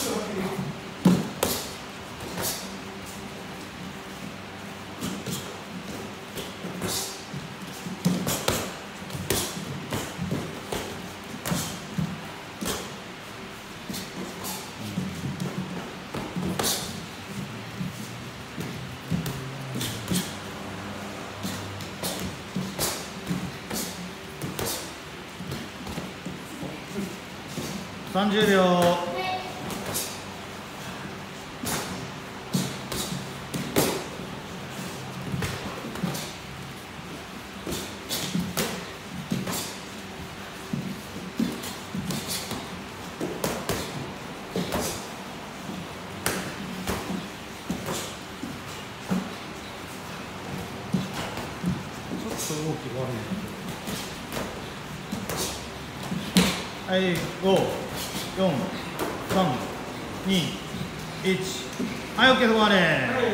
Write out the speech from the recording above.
30秒。ちょっと動き悪い。はい、5。4、3、2、1。はい、OK、止まれ。